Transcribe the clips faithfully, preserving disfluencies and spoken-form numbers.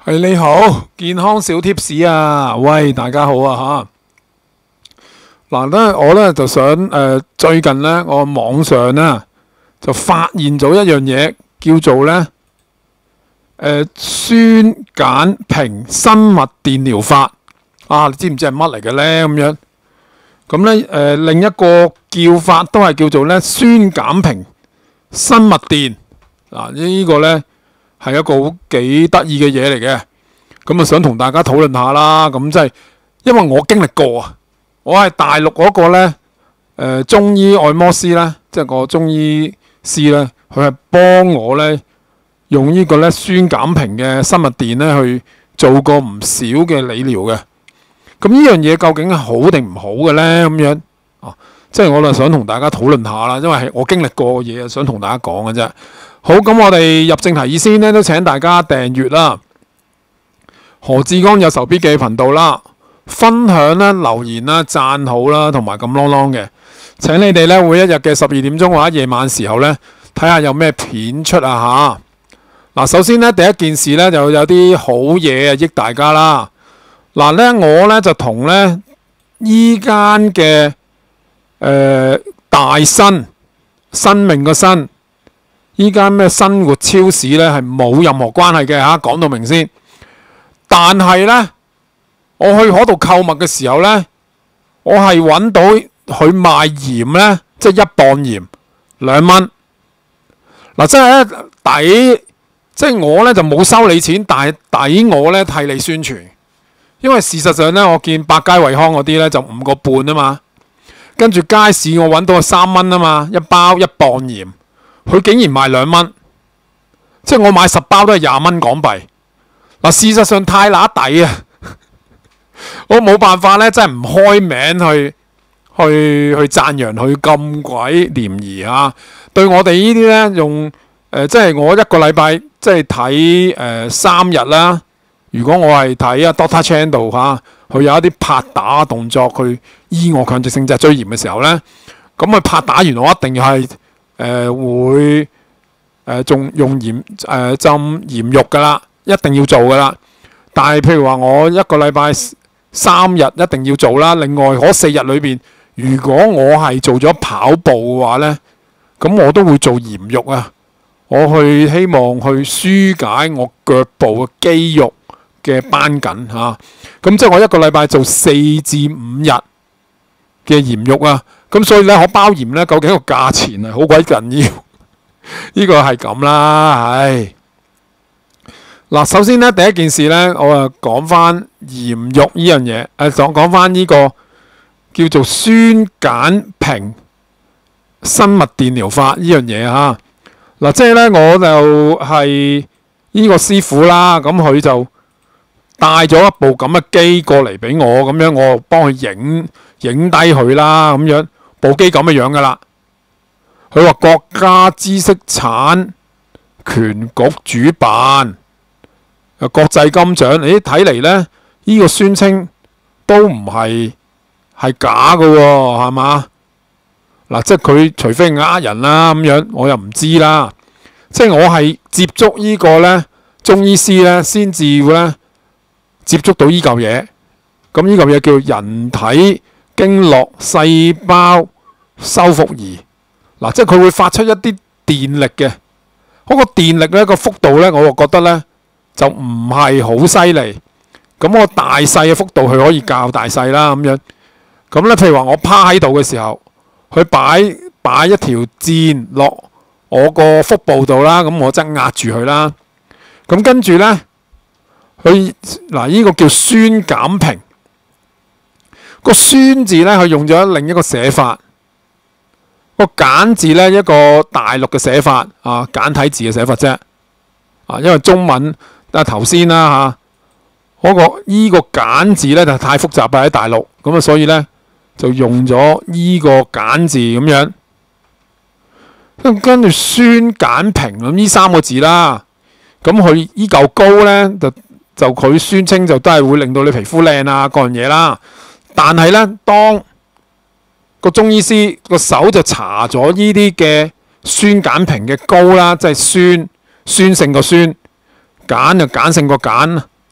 係你好，健康小貼士啊！喂，大家好啊吓。嗱咧，我咧就想誒、呃，最近咧我網上咧就發現咗一樣嘢，叫做咧誒、呃、酸鹼平生物電療法啊！你知唔知係乜嚟嘅咧？咁樣咁咧誒，另一個叫法都係叫做咧酸鹼平生物電啊！這個、呢個咧。係一個好幾得意嘅嘢嚟嘅，咁啊想同大家討論下啦。咁即係因為我經歷過啊，我係大陸嗰個咧，誒、呃、中醫按摩師咧，即係個中醫師咧，佢係幫我咧用呢個咧酸鹼平嘅生物電咧去做過唔少嘅理療嘅。咁呢樣嘢究竟係好定唔好嘅咧？咁樣啊，即係我就想同大家討論下啦，因為係我經歷過嘅嘢，想同大家講嘅啫。好，咁我哋入正題以先呢，都請大家訂閱啦，何志剛有仇必記頻道啦，分享啦、留言啦、讚好啦，同埋咁啷啷嘅。請你哋咧每一日嘅十二點鐘或者夜晚時候咧，睇下有咩片出啊吓。嗱，首先咧第一件事咧就有啲好嘢啊，益大家啦。嗱咧我咧就同咧依間嘅誒大新生命個新。依間咩生活超市咧係冇任何關係嘅嚇，講到明先。但係咧，我去嗰度購物嘅時候咧，我係揾到佢賣鹽咧，即係一磅鹽兩蚊。嗱，即係咧抵，即係我咧就冇收你錢，但係抵我咧替你宣傳。因為事實上咧，我見百佳惠康嗰啲咧就五個半啊嘛，跟住街市我揾到係三蚊啊嘛，一包一磅鹽。佢竟然賣兩蚊，即係我買十包都係廿蚊港幣。嗱，事實上太乸抵啊！我冇辦法咧，真係唔開名去去去讚揚佢咁鬼廉宜啊！對我哋呢啲咧用誒、呃，即係我一個禮拜即係睇誒三日啦。如果我係睇啊 Doctor Channel 嚇，佢有一啲拍打動作去醫我強直性脊椎炎嘅時候咧，咁佢拍打完我一定要係。誒、呃、會誒仲、呃、用鹽誒、呃、浸鹽肉噶啦，一定要做噶啦。但係譬如話我一個禮拜三日一定要做啦。另外嗰四日裏邊，如果我係做咗跑步嘅話咧，咁我都會做鹽肉啊。我去希望去舒解我腳部嘅肌肉嘅繃緊嚇。咁、啊、即係我一個禮拜做四至五日嘅鹽肉啊。咁所以咧，我包鹽咧，究竟個價錢係好鬼緊要？呢個係咁啦，唉。嗱，首先咧，第一件事咧，我啊講翻鹽肉呢樣嘢，誒講講翻呢個叫做酸鹼平生物電療法呢樣嘢嚇。嗱，即係咧，我就係呢個師傅啦，咁佢就帶咗一部咁嘅機過嚟俾我，咁樣我幫佢影影低佢啦，咁樣。部機咁嘅樣噶啦，佢話國家知識產權局主辦，國際金獎。你睇嚟咧，呢個宣稱都唔係係假噶喎，係嘛？嗱，即係佢除非係呃人啦，咁樣我又唔知啦。即係我係接觸呢個咧中醫師咧，先至咧接觸到呢嚿嘢。咁呢嚿嘢叫人體經絡細胞修復儀，嗱，即係佢會發出一啲電力嘅，嗰個電力咧個幅度咧，我覺得咧就唔係好犀利。咁我大細嘅幅度佢可以較大細啦，咁樣。咁咧，譬如話我趴喺度嘅時候，佢擺擺一條箭落我個腹部度啦，咁我即係壓住佢啦。咁跟住咧，佢嗱呢個叫酸鹼平。個酸字咧，佢用咗另一個寫法。個鹼字咧，一個大陸嘅寫法啊，簡體字嘅寫法啫。啊，因為中文啊頭先啦嚇，嗰個依個鹼字咧就太複雜啦喺大陸，咁啊所以咧就用咗依個鹼字咁樣。跟跟住酸鹼平咁呢三個字啦，咁佢依嚿膏咧就就佢宣稱就都係會令到你皮膚靚啊各樣嘢啦。但係咧，當個中醫師個手就搽咗呢啲嘅酸鹼平嘅膏啦，即係酸酸性個酸，鹼就鹼性個鹼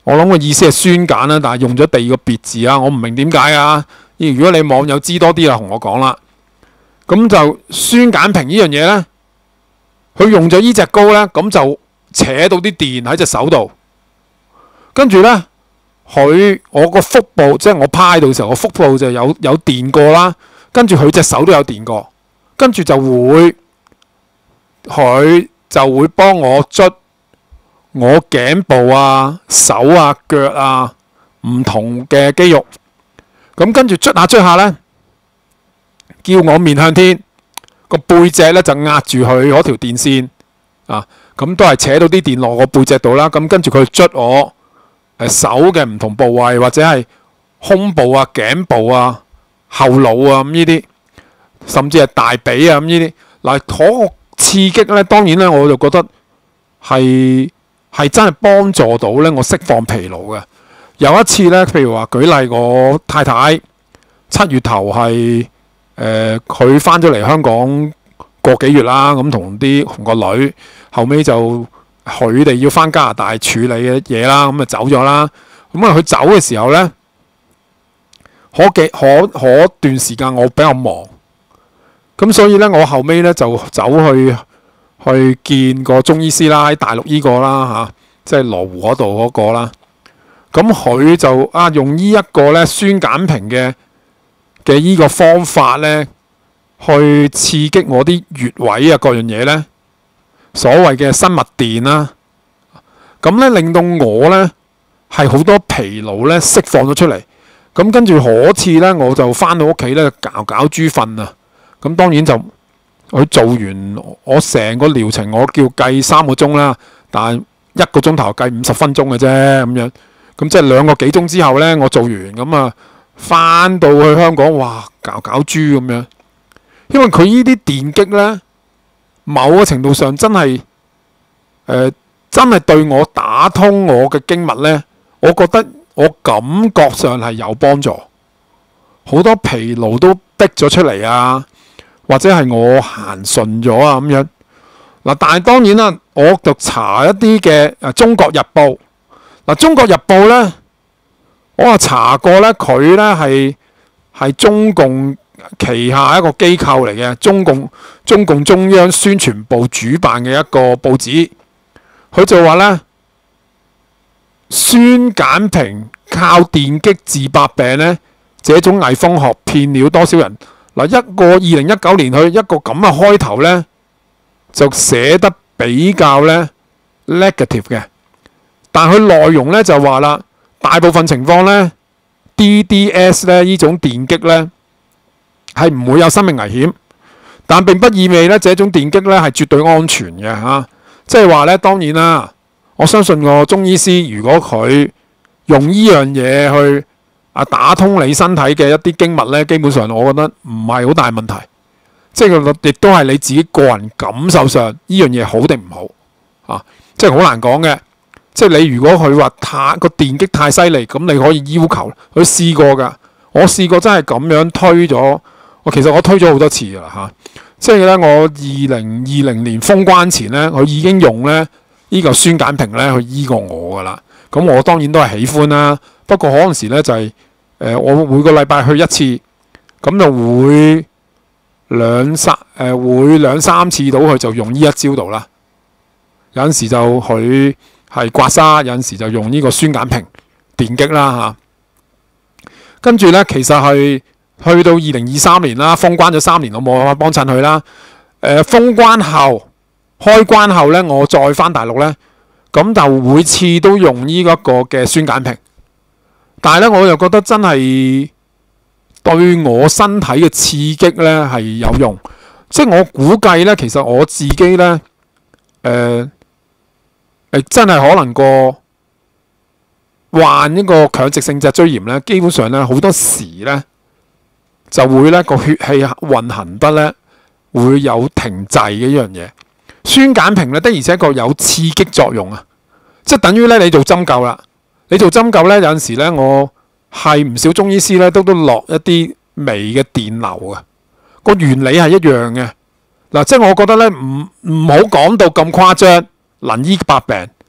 我諗個意思係酸鹼啦，但係用咗第二個別字啊，我唔明點解啊。如果你網友知多啲啦，同我講啦。咁就酸鹼平呢樣嘢咧，佢用咗呢隻膏咧，咁就扯到啲電喺隻手度，跟住咧佢我個腹部，即係我趴喺度嘅時候，我腹部就有有電過啦，跟住佢隻手都有電過，跟住就會佢就會幫我捽我頸部啊、手啊、腳啊唔同嘅肌肉，咁跟住捽下捽下咧，叫我面向天，個背脊咧就壓住佢嗰條電線啊，咁都係扯到啲電落我背脊度啦。咁跟住佢捽我誒手嘅唔同部位，或者係胸部啊、頸部啊、後腦啊咁呢啲，甚至係大髀啊咁呢啲。嗱，嗰個刺激咧，當然咧我就覺得係係真係幫助到咧我釋放疲勞嘅。有一次咧，譬如話舉例，我太太七月頭係誒佢翻咗嚟香港個幾月啦，咁同啲同個女，後尾就佢哋要翻加拿大處理嘅嘢啦，咁就走咗啦。咁啊佢走嘅時候咧，可幾可可段時間我比較忙，咁所以咧我後尾咧就走去去見個中醫師啦，喺大陸依個啦嚇、啊，即係羅湖嗰度嗰個啦。咁佢就啊用呢一個咧酸鹼平嘅嘅依個方法咧，去刺激我啲穴位啊各樣嘢咧，所謂嘅生物電啦。咁咧令到我咧係好多疲勞咧釋放咗出嚟。咁跟住嗰次咧，我就翻到屋企咧搞搞豬瞓啊。咁當然就佢做完我成個療程，我叫計三個鐘啦，但係一個鐘頭計五十分鐘嘅啫咁樣。咁即係兩個幾鐘之後咧，我做完咁啊，翻到去香港，哇，搞搞豬咁樣。因為佢呢啲電擊咧，某個程度上真係誒、呃，真係對我打通我嘅經脈咧，我覺得我感覺上係有幫助，好多疲勞都逼咗出嚟啊，或者係我行順咗啊咁樣。嗱，但係當然啦，我就查一啲嘅誒《中國日報》。嗱，《中國日報》咧，我話查過咧，佢咧係係中共旗下一個機構嚟嘅，中共中共中央宣傳部主辦嘅一個報紙。佢就話咧，酸鹼平靠電擊治百病咧，這種偽風學騙了多少人？嗱，一個二零一九年佢一個咁嘅開頭咧，就寫得比較咧 negative 嘅。但佢內容咧就話啦，大部分情況咧 D D S 咧呢種電擊咧係唔會有生命危險，但並不意味咧這種電擊咧係絕對安全嘅嚇。即係話咧，當然啦，我相信個中醫師如果佢用呢樣嘢去啊打通你身體嘅一啲經脈咧，基本上我覺得唔係好大問題。即係亦都係你自己個人感受上呢樣嘢好定唔好啊？即係好難講嘅。即係你如果佢話太個電擊太犀利，咁你可以要求佢試過㗎。我試過真係咁樣推咗，我其實我推咗好多次㗎啦嚇。即係咧，我二零二零年封關前咧，佢已經用咧呢個酸鹼平咧去醫過我㗎啦。咁我當然都係喜歡啦。不過嗰陣時咧就係、是、誒、呃，我每個禮拜去一次，咁就會兩三誒、呃、會兩三次到佢就用呢一招度啦。有陣時就佢係刮痧，有陣時就用呢個酸鹼平電擊啦嚇。跟住咧，其實係去到二零二三年啦，封關咗三年，我冇辦法幫襯佢啦。誒、呃，封關後開關後咧，我再翻大陸咧，咁就每次都用呢一個嘅酸鹼平。但係咧，我又覺得真係對我身體嘅刺激咧係有用。即係我估計咧，其實我自己咧誒。呃真係可能個患一個強直性脊椎炎咧，基本上咧好多時咧就會咧個血氣運行得咧會有停滯嘅一樣嘢。酸鹼平咧的而且確有刺激作用啊，即係等於咧你做針灸啦，你做針灸咧有陣時咧我係唔少中醫師咧都都落一啲微嘅電流啊，個原理係一樣嘅嗱，即係我覺得咧唔唔好講到咁誇張。能醫百病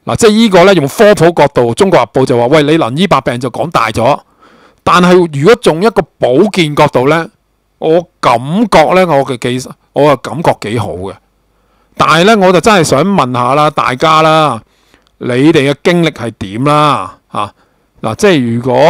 嗱，即係呢個咧用科普角度，《中國日報》就話：喂，你能醫百病就講大咗。但係如果從一個保健角度咧，我感覺咧，我嘅技我嘅感覺幾好嘅。但係咧，我就真係想問下啦，大家啦，你哋嘅經歷係點啦？嚇嗱，即係如果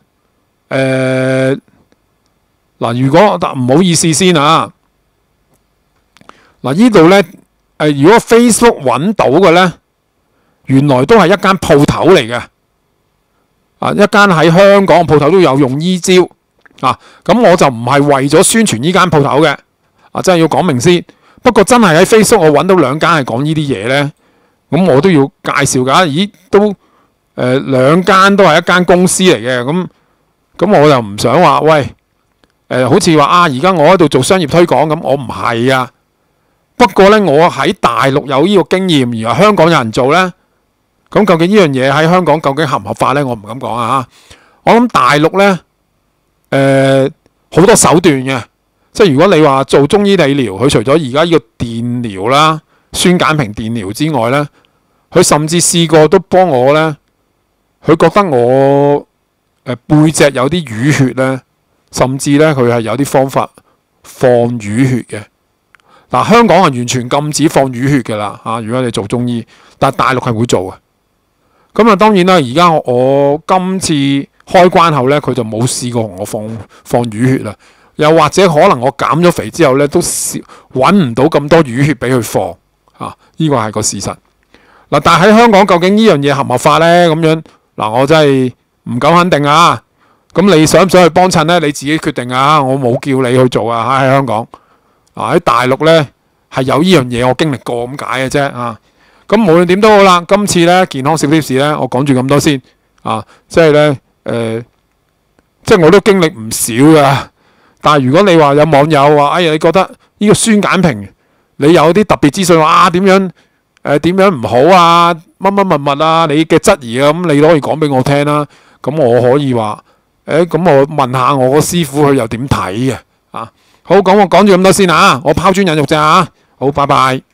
誒嗱，如果唔好意思先啊，嗱呢度咧誒，如果 Facebook 揾到嘅咧，原來都係一間鋪頭嚟嘅。啊！一間喺香港嘅鋪頭都有用醫招啊，咁我就唔係為咗宣傳呢間鋪頭嘅，啊真係要講明先。不過真係喺 Facebook 我揾到兩間係講呢啲嘢咧，咁我都要介紹㗎。咦，都誒、呃、兩間都係一間公司嚟嘅，咁咁我又唔想話喂誒、呃，好似話啊，而家我喺度做商業推廣咁，我唔係啊。不過咧，我喺大陸有呢個經驗，而香港有人做咧。咁究竟呢樣嘢喺香港究竟合唔合法咧？我唔敢講啊！我諗大陸咧，誒、呃、好多手段嘅，即係如果你話做中醫理療，佢除咗而家呢個電療啦、酸鹼平電療之外咧，佢甚至試過都幫我咧，佢覺得我誒、呃、背脊有啲淤血咧，甚至咧佢係有啲方法放淤血嘅。嗱、呃，香港係完全禁止放淤血嘅啦嚇！如果你做中醫，但係大陸係會做嘅。咁啊，當然啦！而家我，我今次開關後咧，佢就冇試過同我放放淤血啦。又或者可能我減咗肥之後咧，都揾唔到咁多淤血俾佢放啊！呢個係個事實。嗱、啊，但係喺香港究竟呢樣嘢合唔合法咧？咁樣嗱、啊，我真係唔敢肯定啊！咁你想唔想去幫襯咧？你自己決定啊！我冇叫你去做啊！喺香港啊，喺大陸咧係有呢樣嘢，我經歷過咁解嘅啫啊！咁無論點都好啦，今次咧健康小貼士咧，我講住咁多先啊，即係咧誒，即係我都經歷唔少噶。但係如果你話有網友話，哎呀，你覺得呢個酸鹼平，你有啲特別資訊啊，點樣誒點、呃、樣唔好啊，乜乜物物啊，你嘅質疑啊，咁你都可以講俾我聽啦。咁我可以話誒，咁、欸、我問下我個師傅佢又點睇嘅啊？好，咁我講住咁多先啊，我拋磚引玉咋啊？好，拜拜。